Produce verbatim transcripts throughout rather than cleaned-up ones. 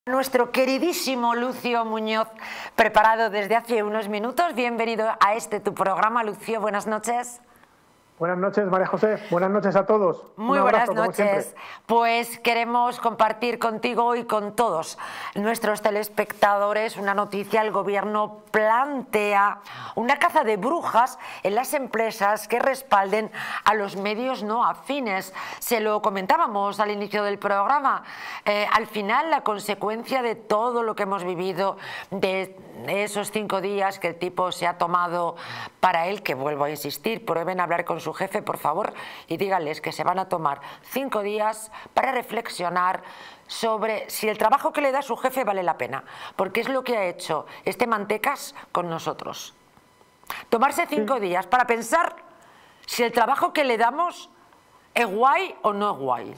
Nuestro queridísimo Lucio Muñoz, preparado desde hace unos minutos. Bienvenido a este tu programa, Lucio. Buenas noches. Buenas noches, María José. Buenas noches a todos. Muy buenas noches. Pues queremos compartir contigo y con todos nuestros telespectadores una noticia. El gobierno plantea una caza de brujas en las empresas que respalden a los medios no afines. Se lo comentábamos al inicio del programa. Eh, al final, la consecuencia de todo lo que hemos vivido, de esos cinco días que el tipo se ha tomado para él, que vuelvo a insistir, prueben a hablar con su jefe, por favor, y díganles que se van a tomar cinco días para reflexionar sobre si el trabajo que le da su jefe vale la pena, porque es lo que ha hecho este Mantecas con nosotros. Tomarse cinco sí. días para pensar si el trabajo que le damos es guay o no es guay.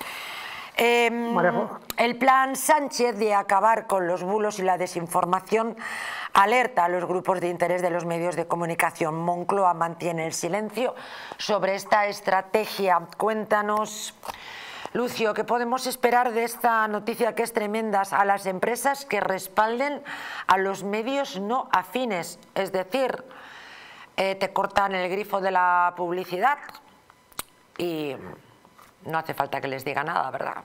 Eh, el plan Sánchez de acabar con los bulos y la desinformación alerta a los grupos de interés de los medios de comunicación. Moncloa mantiene el silencio sobre esta estrategia. Cuéntanos, Lucio, ¿qué podemos esperar de esta noticia que es tremenda a las empresas que respalden a los medios no afines? Es decir, eh, te cortan el grifo de la publicidad y no hace falta que les diga nada, ¿verdad?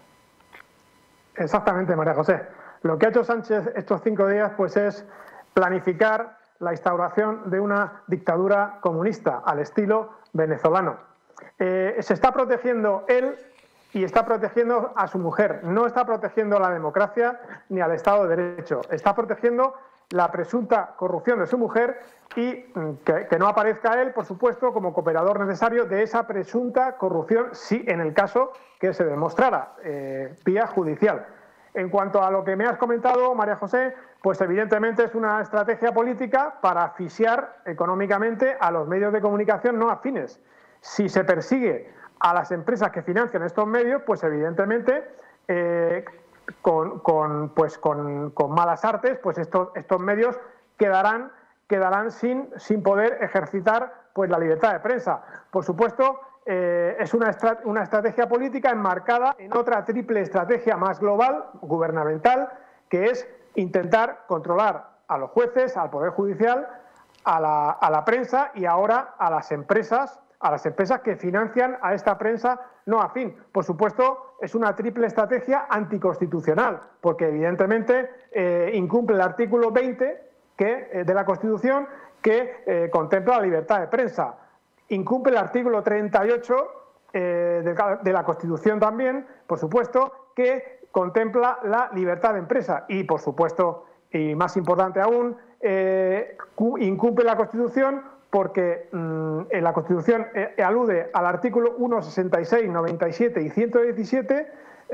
Exactamente, María José. Lo que ha hecho Sánchez estos cinco días pues es planificar la instauración de una dictadura comunista al estilo venezolano. Eh, se está protegiendo él y está protegiendo a su mujer. No está protegiendo a la democracia ni al Estado de Derecho. Está protegiendo la presunta corrupción de su mujer y que, que no aparezca él, por supuesto, como cooperador necesario de esa presunta corrupción, si en el caso que se demostrara eh, vía judicial. En cuanto a lo que me has comentado, María José, pues evidentemente es una estrategia política para asfixiar económicamente a los medios de comunicación no afines. Si se persigue a las empresas que financian estos medios, pues evidentemente eh, con, con, pues con, con malas artes, pues estos, estos medios quedarán, quedarán sin, sin poder ejercitar pues la libertad de prensa. Por supuesto, eh, es una, estra una estrategia política enmarcada en otra triple estrategia más global, gubernamental, que es intentar controlar a los jueces, al Poder Judicial, a la, a la prensa y ahora a las empresas, a las empresas que financian a esta prensa no afín. Por supuesto, es una triple estrategia anticonstitucional, porque evidentemente eh, incumple el artículo veinte que, eh, de la Constitución que eh, contempla la libertad de prensa. Incumple el artículo treinta y ocho eh, de, de la Constitución también, por supuesto, que contempla la libertad de empresa. Y, por supuesto, y más importante aún, eh, incumple la Constitución porque mmm, en la Constitución eh, alude al artículo ciento sesenta y seis, noventa y siete y ciento diecisiete,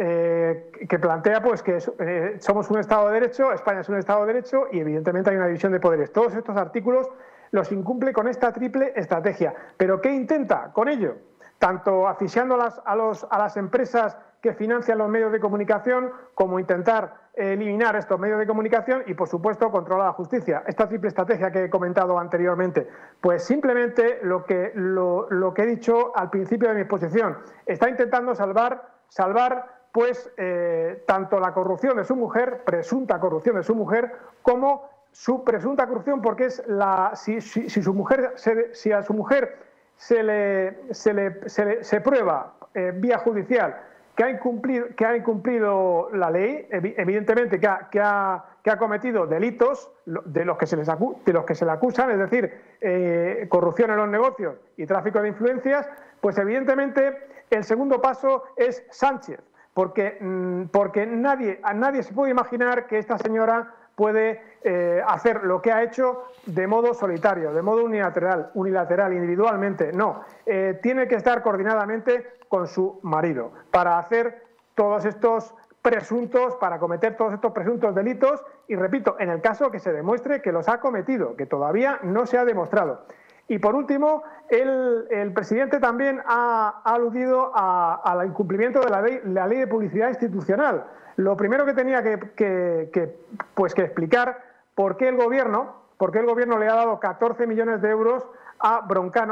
eh, que plantea pues que eh, somos un Estado de Derecho, España es un Estado de Derecho y evidentemente hay una división de poderes. Todos estos artículos los incumple con esta triple estrategia. ¿Pero qué intenta con ello? Tanto asfixiando a las, a, los, a las empresas que financian los medios de comunicación, como intentar eliminar estos medios de comunicación y, por supuesto, controlar la justicia. Esta triple estrategia que he comentado anteriormente, pues simplemente lo que, lo, lo que he dicho al principio de mi exposición, está intentando salvar, salvar pues, eh, tanto la corrupción de su mujer, presunta corrupción de su mujer, como su presunta corrupción, porque es la, si, si, si, su mujer se, si a su mujer se le, se le, se le se prueba eh, vía judicial que ha incumplido, que ha incumplido la ley, evidentemente que ha, que ha, que ha cometido delitos de los, que se les acu de los que se le acusan, es decir, eh, corrupción en los negocios y tráfico de influencias, pues evidentemente el segundo paso es Sánchez, porque, porque nadie, a nadie se puede imaginar que esta señora puede eh, hacer lo que ha hecho de modo solitario, de modo unilateral, unilateral, individualmente. No, eh, tiene que estar coordinadamente con su marido para hacer todos estos presuntos, para cometer todos estos presuntos delitos y, repito, en el caso que se demuestre que los ha cometido, que todavía no se ha demostrado. Y por último, el, el presidente también ha, ha aludido al incumplimiento de la ley, la ley de publicidad institucional. Lo primero que tenía que, que, que, pues que explicar por qué el gobierno, por qué el gobierno le ha dado catorce millones de euros a Broncano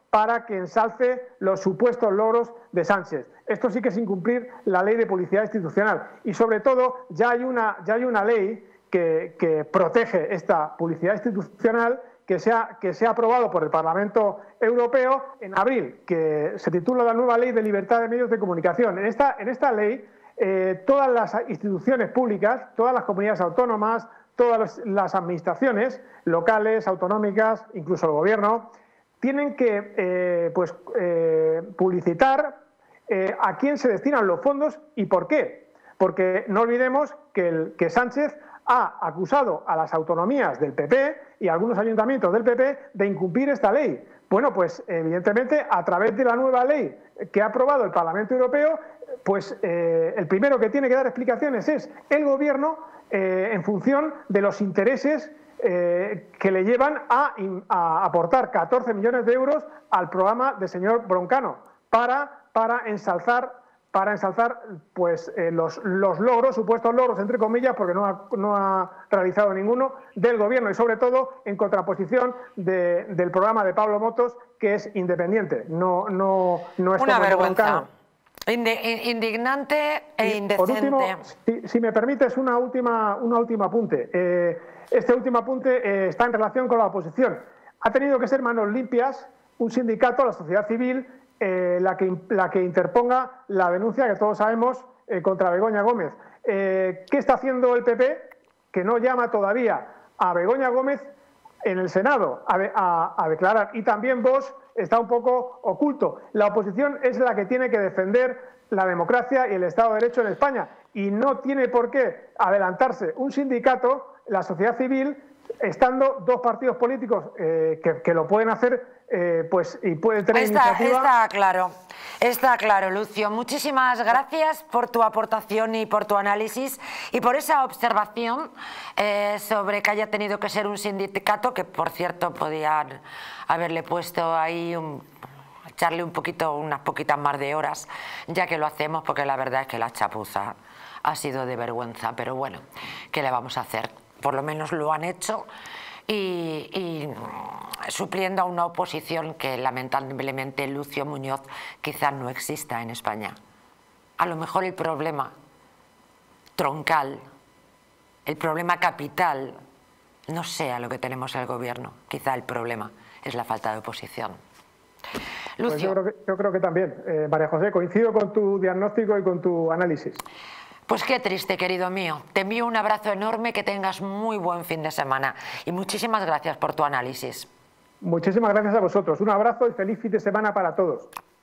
para que ensalce los supuestos logros de Sánchez. Esto sí que es incumplir la ley de publicidad institucional. Y sobre todo, ya hay una, ya hay una ley que, que protege esta publicidad institucional que se, ha, que se ha aprobado por el Parlamento Europeo en abril, que se titula la nueva Ley de Libertad de Medios de Comunicación. En esta, en esta ley, eh, todas las instituciones públicas, todas las comunidades autónomas, todas las administraciones locales, autonómicas, incluso el gobierno, tienen que eh, pues, eh, publicitar eh, a quién se destinan los fondos y por qué. Porque no olvidemos que, el, que Sánchez ha acusado a las autonomías del P P y a algunos ayuntamientos del P P de incumplir esta ley. Bueno, pues evidentemente a través de la nueva ley que ha aprobado el Parlamento Europeo, pues eh, el primero que tiene que dar explicaciones es el Gobierno eh, en función de los intereses Eh, que le llevan a, a aportar catorce millones de euros al programa del señor Broncano para, para ensalzar, para ensalzar pues, eh, los, los logros, supuestos logros, entre comillas, porque no ha, no ha realizado ninguno, del gobierno y sobre todo en contraposición de, del programa de Pablo Motos, que es independiente, no, no, no es una como vergüenza. Broncano. Indignante e indecente. Por último, si, si me permites, una última, una última apunte. Eh, este último apunte eh, está en relación con la oposición. Ha tenido que ser manos limpias un sindicato, la sociedad civil, eh, la, que, la que interponga la denuncia que todos sabemos eh, contra Begoña Gómez. Eh, ¿Qué está haciendo el P P? Que no llama todavía a Begoña Gómez en el Senado a, a, a declarar. Y también Vox está un poco oculto. La oposición es la que tiene que defender la democracia y el Estado de Derecho en España. Y no tiene por qué adelantarse un sindicato, la sociedad civil, estando dos partidos políticos eh, que, que lo pueden hacer eh, pues, y pueden tener está, iniciativa. Está claro, está claro, Lucio. Muchísimas gracias por tu aportación y por tu análisis y por esa observación eh, sobre que haya tenido que ser un sindicato, que por cierto podían haberle puesto ahí un... echarle un poquito, unas poquitas más de horas, ya que lo hacemos, porque la verdad es que la chapuza ha sido de vergüenza, pero bueno, ¿qué le vamos a hacer? Por lo menos lo han hecho y, y supliendo a una oposición que lamentablemente Lucio Muñoz quizás no exista en España. A lo mejor el problema troncal, el problema capital, no sea lo que tenemos el gobierno, quizá el problema es la falta de oposición. Lucio. Pues yo, creo que, yo creo que también, eh, María José, coincido con tu diagnóstico y con tu análisis. Pues qué triste, querido mío. Te envío un abrazo enorme, que tengas muy buen fin de semana y muchísimas gracias por tu análisis. Muchísimas gracias a vosotros. Un abrazo y feliz fin de semana para todos.